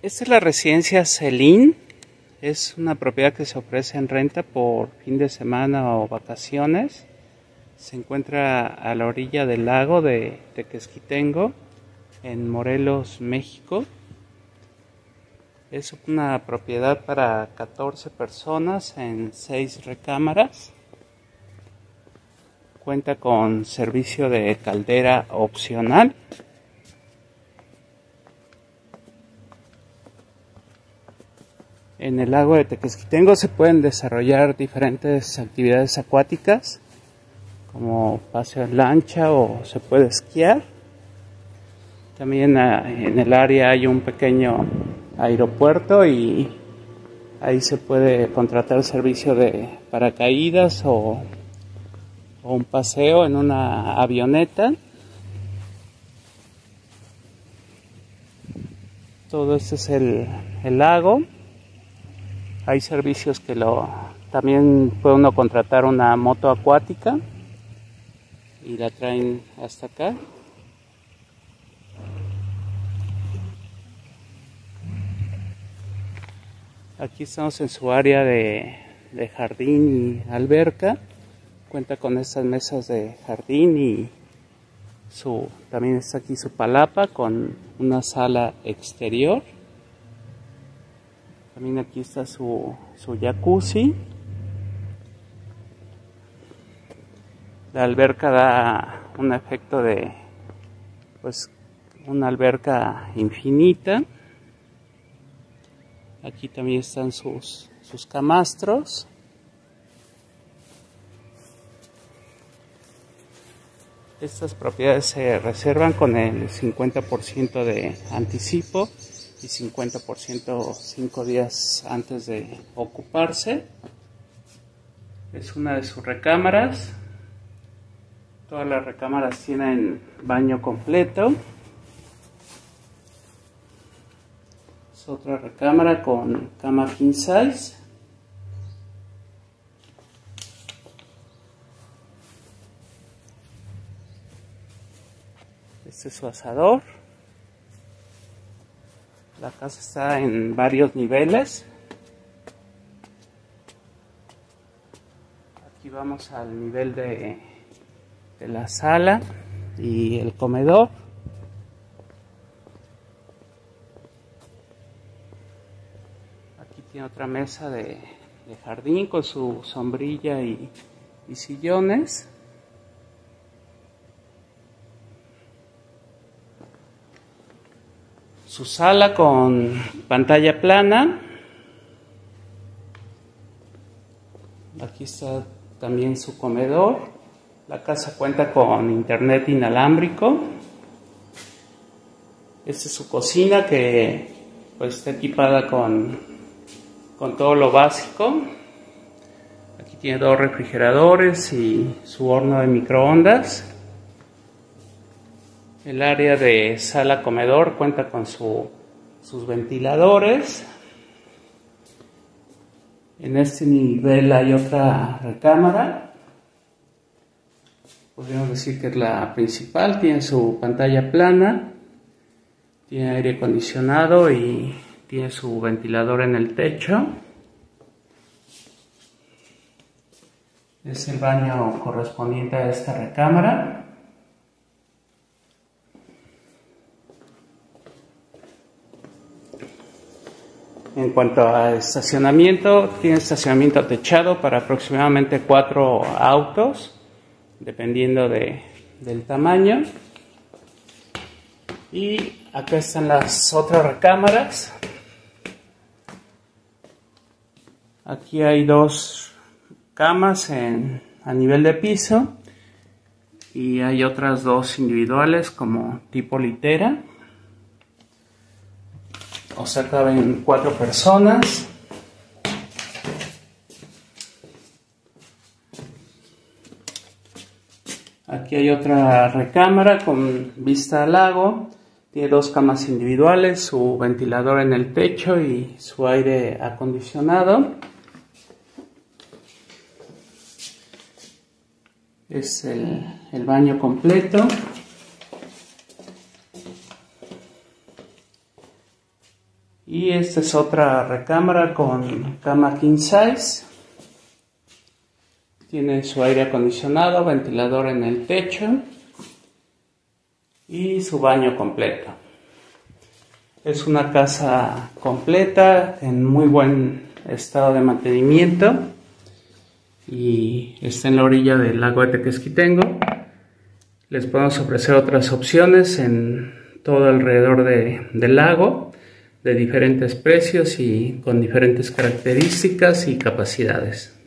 Esta es la residencia Celín. Es una propiedad que se ofrece en renta por fin de semana o vacaciones. Se encuentra a la orilla del lago de Tequesquitengo, en Morelos, México. Es una propiedad para 14 personas en 6 recámaras. Cuenta con servicio de caldera opcional. En el lago de Tequesquitengo se pueden desarrollar diferentes actividades acuáticas, como paseo en lancha o se puede esquiar. También en el área hay un pequeño aeropuerto y ahí se puede contratar servicio de paracaídas o un paseo en una avioneta. Todo este es el lago. Hay servicios que también puede uno contratar una moto acuática y la traen hasta acá. Aquí estamos en su área de jardín y alberca. Cuenta con estas mesas de jardín y también está aquí su palapa con una sala exterior. También aquí está su jacuzzi. La alberca da un efecto de una alberca infinita. Aquí también están sus camastros. Estas propiedades se reservan con el 50% de anticipo y 50% 5 días antes de ocuparse. Es una de sus recámaras. Todas las recámaras tienen baño completo. Es otra recámara con cama king size. Este es su asador. La casa está en varios niveles. Aquí vamos al nivel de la sala y el comedor. Aquí tiene otra mesa de jardín con su sombrilla y sillones. Su sala con pantalla plana. Aquí está también su comedor. La casa cuenta con internet inalámbrico. Esta es su cocina que está equipada con todo lo básico. Aquí tiene 2 refrigeradores y su horno de microondas. El área de sala comedor cuenta con sus ventiladores. En este nivel hay otra recámara. Podríamos decir que es la principal. Tiene su pantalla plana. Tiene aire acondicionado y tiene su ventilador en el techo. Es el baño correspondiente a esta recámara. En cuanto a estacionamiento, tiene estacionamiento techado para aproximadamente 4 autos, dependiendo del tamaño. Y acá están las otras recámaras. Aquí hay 2 camas a nivel de piso y hay otras 2 individuales como tipo litera. O sea, caben 4 personas. Aquí hay otra recámara con vista al lago. Tiene 2 camas individuales, su ventilador en el techo y su aire acondicionado. Es el baño completo. Y esta es otra recámara con cama king size. Tiene su aire acondicionado, ventilador en el techo y su baño completo. Es una casa completa, en muy buen estado de mantenimiento y está en la orilla del lago de Tequesquitengo. Les podemos ofrecer otras opciones en todo alrededor del lago, de diferentes precios y con diferentes características y capacidades.